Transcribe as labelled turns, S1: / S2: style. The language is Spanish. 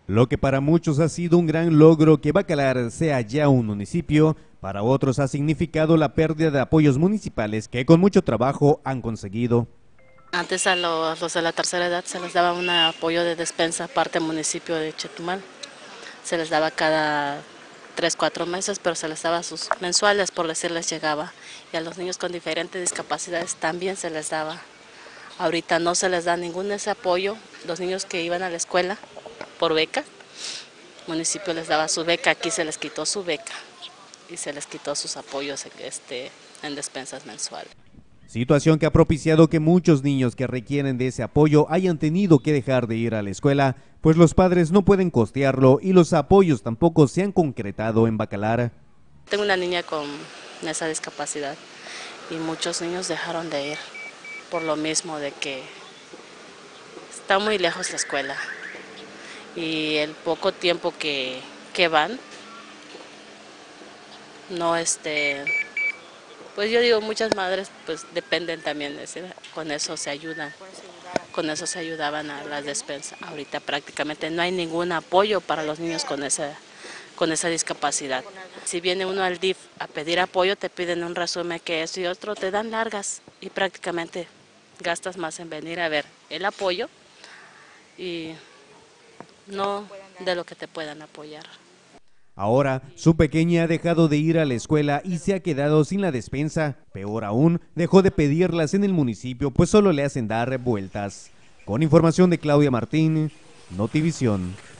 S1: Lo que para muchos ha sido un gran logro que Bacalar sea ya un municipio, para otros ha significado la pérdida de apoyos municipales que con mucho trabajo han conseguido.
S2: Antes a los de la tercera edad se les daba un apoyo de despensa parte del municipio de Chetumal. Se les daba cada 3, 4 meses, pero se les daba sus mensuales, por decirles, llegaba. Y a los niños con diferentes discapacidades también se les daba. Ahorita no se les da ningún ese apoyo. Los niños que iban a la escuela por beca, el municipio les daba su beca, aquí se les quitó su beca y se les quitó sus apoyos en despensas mensuales.
S1: Situación que ha propiciado que muchos niños que requieren de ese apoyo hayan tenido que dejar de ir a la escuela, pues los padres no pueden costearlo y los apoyos tampoco se han concretado en Bacalar.
S2: Tengo una niña con esa discapacidad y muchos niños dejaron de ir por lo mismo de que está muy lejos la escuela y el poco tiempo que van, no pues yo digo, muchas madres pues dependen también, con eso se ayudan, con eso se ayudaban a las despensas. Ahorita prácticamente no hay ningún apoyo para los niños con esa discapacidad. Si viene uno al DIF a pedir apoyo, te piden un resumen que eso y otro, te dan largas y prácticamente gastas más en venir a ver el apoyo y no de lo que te puedan apoyar.
S1: Ahora, su pequeña ha dejado de ir a la escuela y se ha quedado sin la despensa. Peor aún, dejó de pedirlas en el municipio, pues solo le hacen dar vueltas. Con información de Claudia Martín, Notivisión.